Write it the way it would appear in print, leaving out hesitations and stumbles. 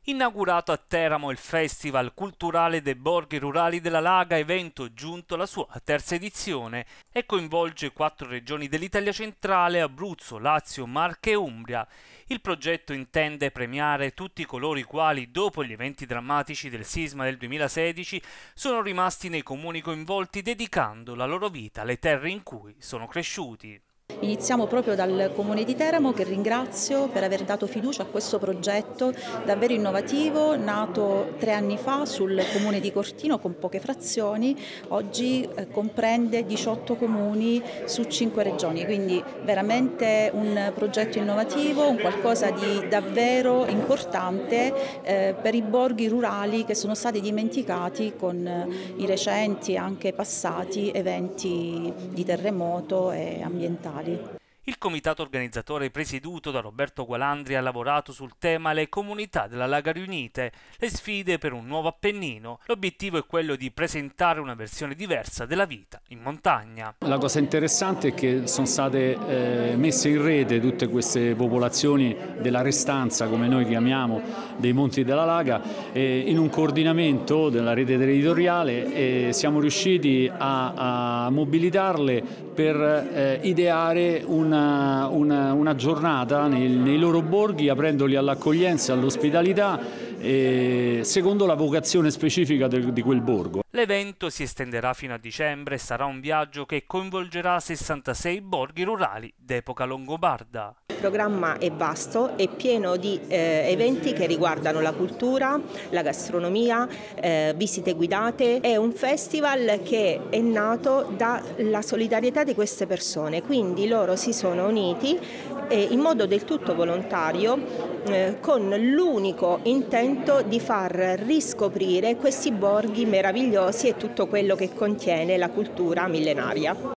Inaugurato a Teramo il Festival Culturale dei Borghi Rurali della Laga, evento giunto alla sua terza edizione e coinvolge 4 regioni dell'Italia centrale: Abruzzo, Lazio, Marche e Umbria. Il progetto intende premiare tutti coloro i quali, dopo gli eventi drammatici del sisma del 2016, sono rimasti nei comuni coinvolti dedicando la loro vita alle terre in cui sono cresciuti. Iniziamo proprio dal Comune di Teramo, che ringrazio per aver dato fiducia a questo progetto davvero innovativo, nato 3 anni fa sul Comune di Cortino con poche frazioni. Oggi comprende 18 comuni su 5 regioni, quindi veramente un progetto innovativo, un qualcosa di davvero importante per i borghi rurali che sono stati dimenticati con i recenti, anche passati, eventi di terremoto e ambientali. Il comitato organizzatore presieduto da Roberto Gualandri ha lavorato sul tema Le comunità della Laga riunite, le sfide per un nuovo Appennino. L'obiettivo è quello di presentare una versione diversa della vita in montagna. La cosa interessante è che sono state messe in rete tutte queste popolazioni della restanza, come noi chiamiamo, dei Monti della Laga, in un coordinamento della rete territoriale, e siamo riusciti a mobilitarle per ideare una giornata nei loro borghi, aprendoli all'accoglienza e all'ospitalità, secondo la vocazione specifica di quel borgo. L'evento si estenderà fino a dicembre e sarà un viaggio che coinvolgerà 66 borghi rurali d'epoca longobarda. Il programma è vasto, è pieno di eventi che riguardano la cultura, la gastronomia, visite guidate. È un festival che è nato dalla solidarietà di queste persone, quindi loro si sono uniti in modo del tutto volontario, con l'unico intento di far riscoprire questi borghi meravigliosi e tutto quello che contiene la cultura millenaria.